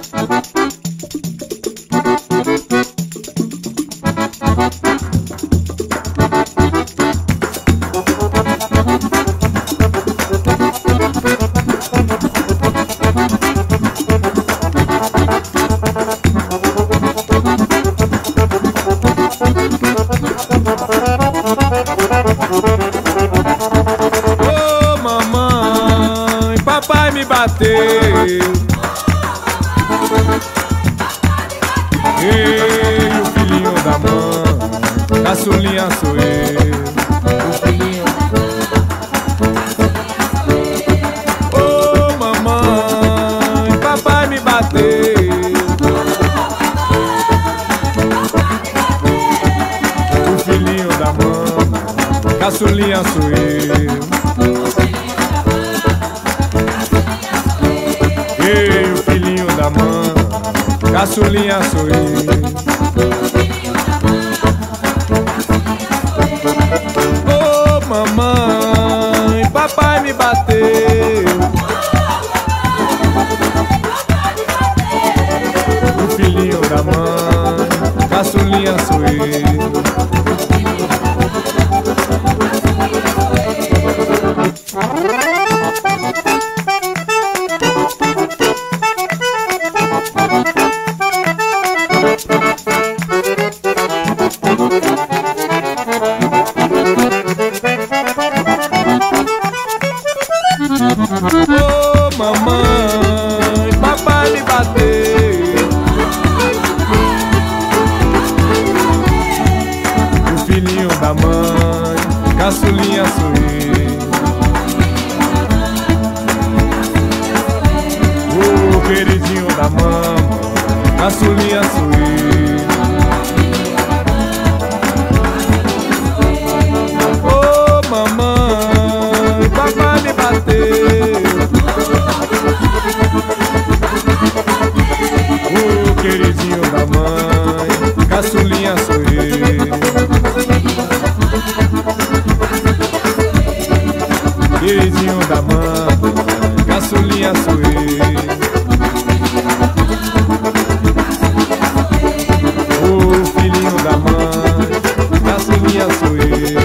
Papai me bateu. Ei, o filhinho da mãe, caçulinha sou eu. O filhinho Ô mamãe, papai me bateu. O filhinho da mãe, caçulinha sou eu. Ei, o filhinho da mãe, caçulinha sou eu. Ô mamãe, papai me bateu. O filhinho da mãe, caçulinha sou eu. Ô mamãe, papai me bateu. O filhinho da mãe, caçulinha sou eu. O queridinho da mamãe, caçulinha sou eu. Ô mamãe, papai me bateu. O queridinho da mãe, caçulinha sou eu. Queridinho da mãe, caçulinha sou eu. O filhinho da mãe, caçulinha sou eu.